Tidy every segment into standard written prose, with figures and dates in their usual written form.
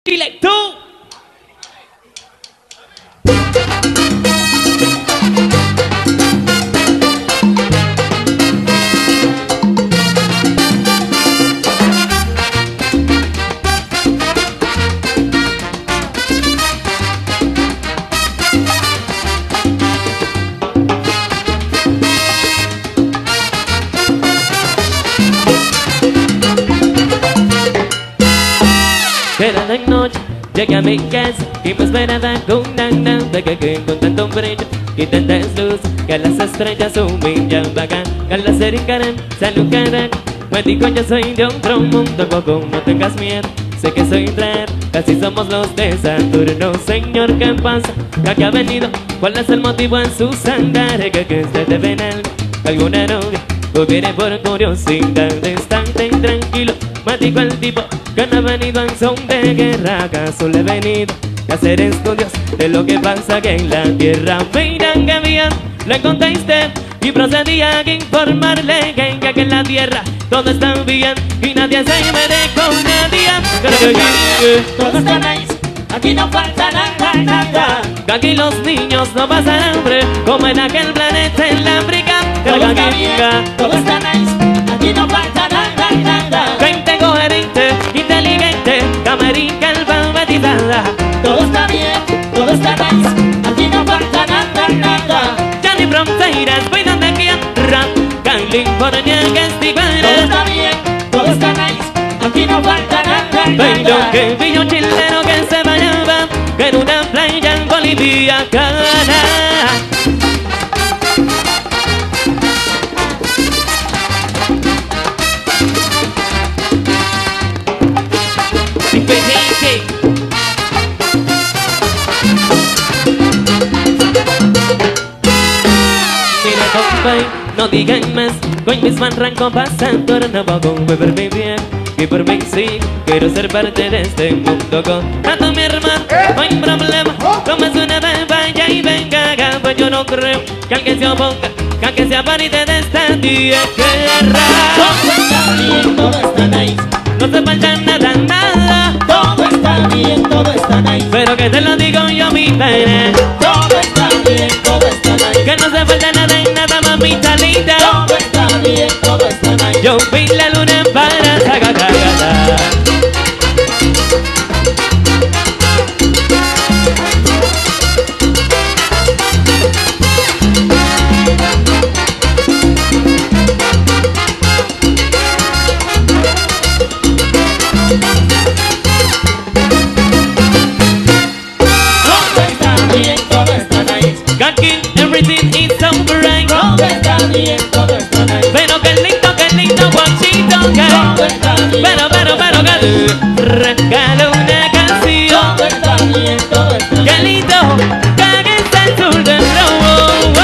Dile tú. Era de noche, llegué a mi casa y me esperaba con una nada que con tanto brillo y tantas luces que las estrellas humillan vagan, que las ericaran, saludaran. Me dijo yo soy de otro mundo, Goku, no tengas miedo, sé que soy raro, casi somos los de Saturno. Señor, ¿qué pasa? ¿A qué ha venido? ¿Cuál es el motivo en su sangre? Que usted debe en algo, alguna novia o viene por curiosidad. Estante intranquilo, me dijo el tipo que no ha venido en son de guerra, acaso le he venido a hacer estudios de lo que pasa aquí en la tierra. Miran que bien lo encontraste y procedía a informarle que aquí en la tierra todo está bien y nadie se mete con nadie. Todo está nice, aquí no falta nada, nada. Que aquí los niños no pasan hambre como en aquel planeta en la África. Todo está bien, todo está nice, aquí no falta nada, nada. Gente coherente, inteligente, camerica alfabetizada. Todo está bien, todo está nice, aquí no falta nada, nada. Ya ni fronteras, voy donde quiera, California que estoy para. Todo está bien, todo está nice, aquí no falta nada, Pero nada. que vi un chileno que se bañaba en una playa en Bolivia, cara. Mira, compa, no digan más, con mis man ranco pasando no puedo beber mi bien. Y por mí sí, quiero ser parte de este mundo. Con a tu mi hermano, no hay problema. Tomes una vaya y venga acá, pues yo no creo que alguien se oponga, que alguien sea pariente de esta tierra. Todo está bien, todo está nice, No se falta nada, nada, todo está bien, todo está nice. pero que te lo digo yo, mi pena, Todo está bien, todo está nice. que no se falta nada y nada, mamita linda. Todo está bien, todo está nice. Yo vi la luna para sacar. Todo está bien, todo está nice. God kill everything is alright. Todo está bien, todo está nice. Pero que lindo, guachito, Todo que está bien, pero que regalo una canción. todo está bien, todo está nice. Qué lindo, que está el sur del robo.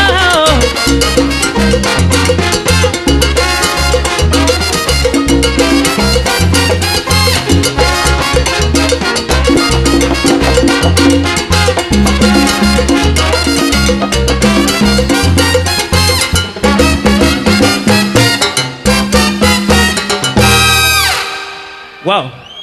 Wow.